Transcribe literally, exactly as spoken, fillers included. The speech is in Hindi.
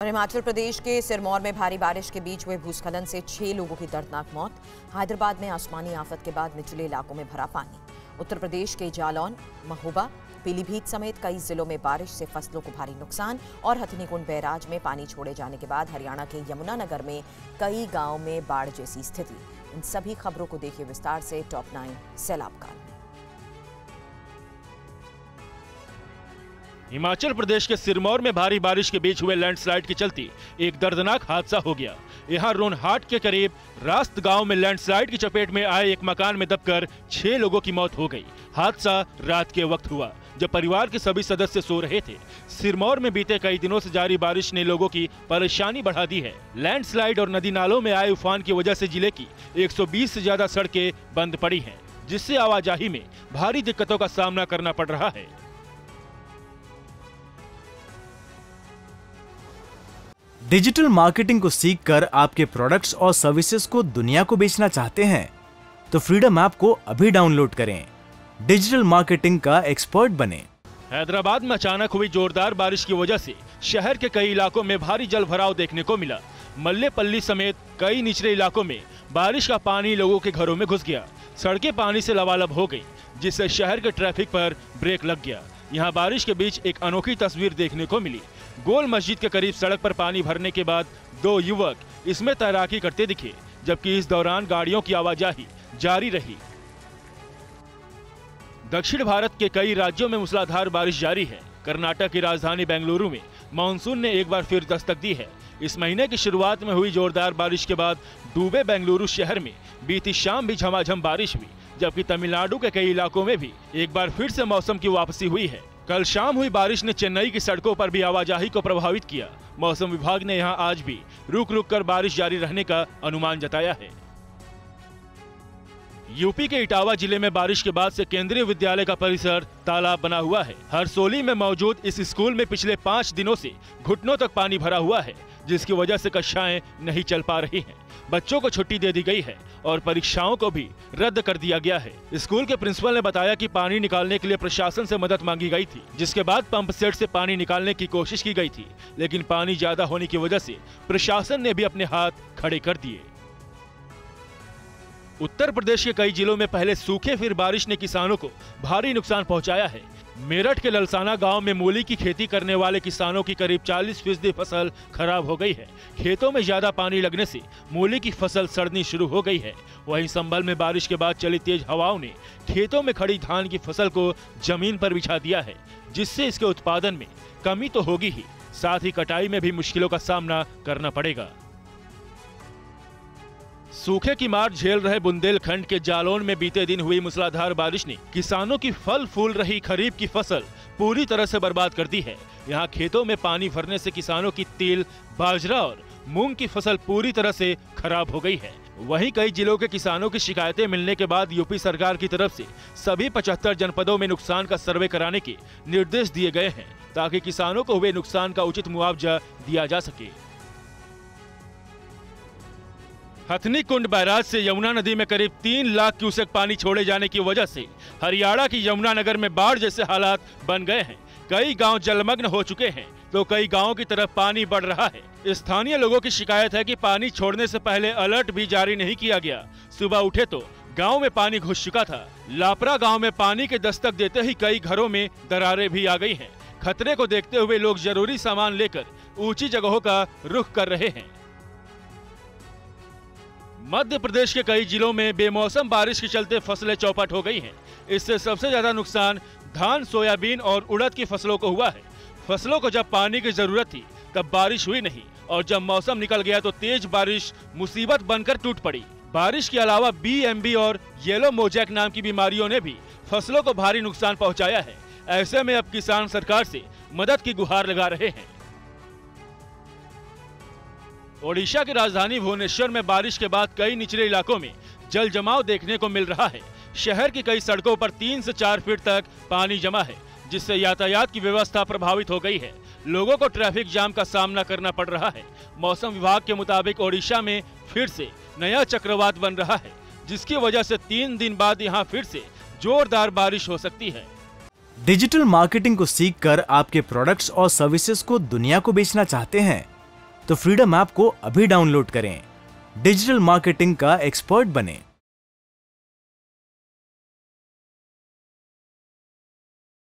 और हिमाचल प्रदेश के सिरमौर में भारी बारिश के बीच हुए भूस्खलन से छह लोगों की दर्दनाक मौत। हैदराबाद में आसमानी आफत के बाद निचले इलाकों में भरा पानी। उत्तर प्रदेश के जालौन, महोबा, पीलीभीत समेत कई जिलों में बारिश से फसलों को भारी नुकसान। और हथनीकुंड बैराज में पानी छोड़े जाने के बाद हरियाणा के यमुनानगर में कई गांवों में बाढ़ जैसी स्थिति। इन सभी खबरों को देखिए विस्तार से टॉप नाइन सैलाब काल में। हिमाचल प्रदेश के सिरमौर में भारी बारिश के बीच हुए लैंडस्लाइड के चलते एक दर्दनाक हादसा हो गया। यहां रोनहाट के करीब रास्त गांव में लैंडस्लाइड की चपेट में आए एक मकान में दबकर छह लोगों की मौत हो गई। हादसा रात के वक्त हुआ जब परिवार के सभी सदस्य सो रहे थे। सिरमौर में बीते कई दिनों से जारी बारिश ने लोगों की परेशानी बढ़ा दी है। लैंडस्लाइड और नदी नालों में आए उफान की वजह से जिले की एक सौ बीस से ज्यादा सड़कें बंद पड़ी हैं, जिससे आवाजाही में भारी दिक्कतों का सामना करना पड़ रहा है। डिजिटल मार्केटिंग को सीखकर आपके प्रोडक्ट्स और सर्विसेज को दुनिया को बेचना चाहते हैं तो फ्रीडम ऐप को अभी डाउनलोड करें। डिजिटल मार्केटिंग का एक्सपर्ट बने। हैदराबाद में अचानक हुई जोरदार बारिश की वजह से शहर के कई इलाकों में भारी जल भराव देखने को मिला। मल्लेपल्ली समेत कई निचले इलाकों में बारिश का पानी लोगों के घरों में घुस गया। सड़कें पानी से लबालब हो गई, जिससे शहर के ट्रैफिक पर ब्रेक लग गया। यहाँ बारिश के बीच एक अनोखी तस्वीर देखने को मिली। गोल मस्जिद के करीब सड़क पर पानी भरने के बाद दो युवक इसमें तैराकी करते दिखे, जबकि इस दौरान गाड़ियों की आवाजाही जारी रही। दक्षिण भारत के कई राज्यों में मूसलाधार बारिश जारी है। कर्नाटक की राजधानी बेंगलुरु में मानसून ने एक बार फिर दस्तक दी है। इस महीने की शुरुआत में हुई जोरदार बारिश के बाद डूबे बेंगलुरु शहर में बीती शाम भी झमाझम बारिश हुई, जबकि तमिलनाडु के कई इलाकों में भी एक बार फिर से मौसम की वापसी हुई है। कल शाम हुई बारिश ने चेन्नई की सड़कों पर भी आवाजाही को प्रभावित किया। मौसम विभाग ने यहां आज भी रुक रुक कर बारिश जारी रहने का अनुमान जताया है। यूपी के इटावा जिले में बारिश के बाद से केंद्रीय विद्यालय का परिसर तालाब बना हुआ है। हरसोली में मौजूद इस स्कूल में पिछले पाँच दिनों से घुटनों तक पानी भरा हुआ है, जिसकी वजह से कक्षाएं नहीं चल पा रही हैं। बच्चों को छुट्टी दे दी गई है और परीक्षाओं को भी रद्द कर दिया गया है। स्कूल के प्रिंसिपल ने बताया कि पानी निकालने के लिए प्रशासन से मदद मांगी गई थी, जिसके बाद पंप सेट से पानी निकालने की कोशिश की गई थी, लेकिन पानी ज्यादा होने की वजह से प्रशासन ने भी अपने हाथ खड़े कर दिए। उत्तर प्रदेश के कई जिलों में पहले सूखे फिर बारिश ने किसानों को भारी नुकसान पहुंचाया है। मेरठ के ललसाना गांव में मूली की खेती करने वाले किसानों की करीब चालीस फीसदी फसल खराब हो गई है। खेतों में ज्यादा पानी लगने से मूली की फसल सड़नी शुरू हो गई है। वहीं संभल में बारिश के बाद चली तेज हवाओं ने खेतों में खड़ी धान की फसल को जमीन पर बिछा दिया है, जिससे इसके उत्पादन में कमी तो होगी ही, साथ ही कटाई में भी मुश्किलों का सामना करना पड़ेगा। सूखे की मार झेल रहे बुंदेलखंड के जालौन में बीते दिन हुई मूसलाधार बारिश ने किसानों की फल फूल रही खरीफ की फसल पूरी तरह से बर्बाद कर दी है। यहाँ खेतों में पानी भरने से किसानों की तिल, बाजरा और मूंग की फसल पूरी तरह से खराब हो गई है। वहीं कई जिलों के किसानों की शिकायतें मिलने के बाद यूपी सरकार की तरफ से सभी पचहत्तर जनपदों में नुकसान का सर्वे कराने के निर्देश दिए गए हैं, ताकि किसानों को हुए नुकसान का उचित मुआवजा दिया जा सके। हथनीकुंड बैराज से यमुना नदी में करीब तीन लाख क्यूसेक पानी छोड़े जाने की वजह से हरियाणा की यमुनानगर में बाढ़ जैसे हालात बन गए हैं। कई गांव जलमग्न हो चुके हैं तो कई गांवों की तरफ पानी बढ़ रहा है। स्थानीय लोगों की शिकायत है कि पानी छोड़ने से पहले अलर्ट भी जारी नहीं किया गया। सुबह उठे तो गांव में पानी घुस चुका था। लापरा गांव में पानी के दस्तक देते ही कई घरों में दरारें भी आ गई हैं। खतरे को देखते हुए लोग जरूरी सामान लेकर ऊंची जगहों का रुख कर रहे हैं। मध्य प्रदेश के कई जिलों में बेमौसम बारिश के चलते फसलें चौपट हो गई हैं। इससे सबसे ज्यादा नुकसान धान, सोयाबीन और उड़द की फसलों को हुआ है। फसलों को जब पानी की जरूरत थी तब बारिश हुई नहीं, और जब मौसम निकल गया तो तेज बारिश मुसीबत बनकर टूट पड़ी। बारिश के अलावा बी एम बी और येलो मोजैक नाम की बीमारियों ने भी फसलों को भारी नुकसान पहुंचाया है। ऐसे में अब किसान सरकार से मदद की गुहार लगा रहे हैं। ओडिशा की राजधानी भुवनेश्वर में बारिश के बाद कई निचले इलाकों में जल जमाव देखने को मिल रहा है। शहर की कई सड़कों पर तीन से चार फीट तक पानी जमा है, जिससे यातायात की व्यवस्था प्रभावित हो गई है। लोगों को ट्रैफिक जाम का सामना करना पड़ रहा है। मौसम विभाग के मुताबिक ओडिशा में फिर से नया चक्रवात बन रहा है, जिसकी वजह से तीन दिन बाद यहाँ फिर से जोरदार बारिश हो सकती है। डिजिटल मार्केटिंग को सीखकर आपके प्रोडक्ट्स और सर्विसेज को दुनिया को बेचना चाहते हैं तो फ्रीडम ऐप को अभी डाउनलोड करें। डिजिटल मार्केटिंग का एक्सपर्ट बनें।